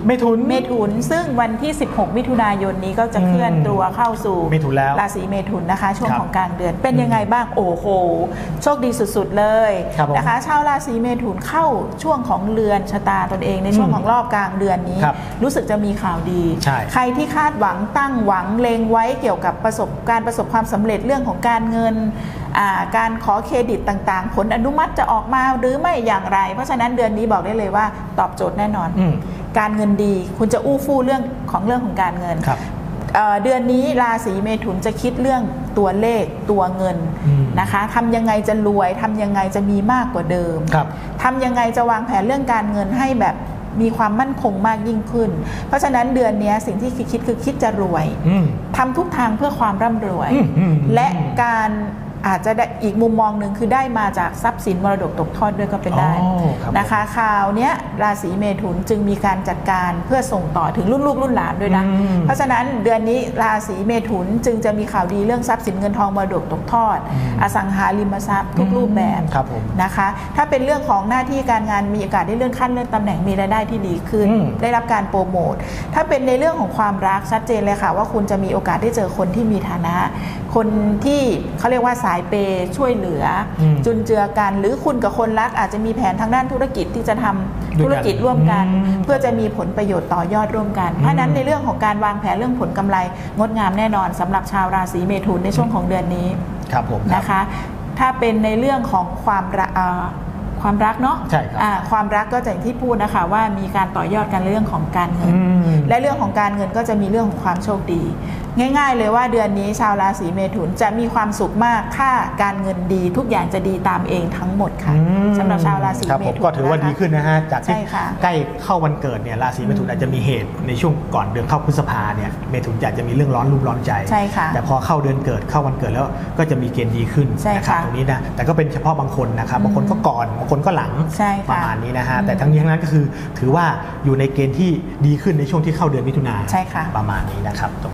เมถุนซึ่งวันที่16มิถุนายนนี้ก็จะเคลื่อนตัวเข้าสู่ราศีเมถุนนะคะช่วงของกลางเดือนเป็นยังไงบ้างโอ้โหโชคดีสุดๆเลยนะคะชาวราศีเมถุนเข้าช่วงของเรือนชะตาตนเองในช่วงของรอบกลางเดือนนี้รู้สึกจะมีข่าวดีใครที่คาดหวังตั้งหวังเลงไว้เกี่ยวกับประสบความสำเร็จเรื่องของการเงินการขอเครดิตต่างๆผลอนุมัติจะออกมาหรือไม่อย่างไรเพราะฉะนั้นเดือนนี้บอกได้เลยว่าตอบโจทย์แน่นอนการเงินดีคุณจะอู้ฟู่เรื่องของการเงินเดือนนี้ราศีเมถุนจะคิดเรื่องตัวเลขตัวเงินนะคะทำยังไงจะรวยทำยังไงจะมีมากกว่าเดิมทำยังไงจะวางแผนเรื่องการเงินให้แบบมีความมั่นคงมากยิ่งขึ้นเพราะฉะนั้นเดือนนี้สิ่งที่คิดคือคิดจะรวยทำทุกทางเพื่อความร่ำรวยและการอาจจะได้อีกมุมมองหนึ่งคือได้มาจากทรัพย์สินมรดกตกทอดด้วยก็เป็นได้นะคะข่าวเนี้ยราศีเมถุนจึงมีการจัดการเพื่อส่งต่อถึงรุ่นลูกรุ่นหลานด้วยนะเพราะฉะนั้นเดือนนี้ราศีเมถุนจึงจะมีข่าวดีเรื่องทรัพย์สินเงินทองมรดกตกทอดอสังหาริมทรัพย์ทุกรูปแบบนะคะถ้าเป็นเรื่องของหน้าที่การงานมีโอกาสได้เลื่อนขั้นเลื่อนตำแหน่งมีรายได้ที่ดีขึ้นได้รับการโปรโมทถ้าเป็นในเรื่องของความรักชัดเจนเลยค่ะว่าคุณจะมีโอกาสได้เจอคนที่มีฐานะคนที่เขาเรียกว่าสายเปย์ช่วยเหลือจุนเจือกันหรือคุณกับคนรักอาจจะมีแผนทางด้านธุรกิจที่จะทำธุรกิจร่วมกันเพื่อจะมีผลประโยชน์ต่อยอดร่วมกันเพราะนั้นในเรื่องของการวางแผนเรื่องผลกำไรงดงามแน่นอนสำหรับชาวราศีเมถุนในช่วงของเดือนนี้ครับผมนะคะถ้าเป็นในเรื่องของความรักเนาะความรักก็อย่างที่พูดนะคะว่ามีการต่อยอดกันเรื่องของการเงินและเรื่องของการเงินก็จะมีเรื่องของความโชคดีง่ายๆเลยว่าเดือนนี้ชาวราศีเมถุนจะมีความสุขมากถ้าการเงินดีทุกอย่างจะดีตามเองทั้งหมดค่ะสำหรับชาวราศีเมถุนก็ถือว่าดีขึ้นนะฮะจากที่ใกล้เข้าวันเกิดเนี่ยราศีเมถุนอาจจะมีเหตุในช่วงก่อนเดือนเข้าพฤษภาเนี่ยเมถุนจะมีเรื่องร้อนรุ่มร้อนใจแต่พอเข้าเดือนเกิดเข้าวันเกิดแล้วก็จะมีเกณฑ์ดีขึ้นนะครับตรงนี้นะแต่ก็เป็นเฉพาะบางคนนะครับบางคนก็ก่อนบางคนก็หลังประมาณนี้นะฮะแต่ทั้งนี้ทั้งนั้นก็คือถือว่าอยู่ในเกณฑ์ที่ดีขึ้นในช่วงที่เข้าเดือนมิถุนายนประมาณนี้นะครับ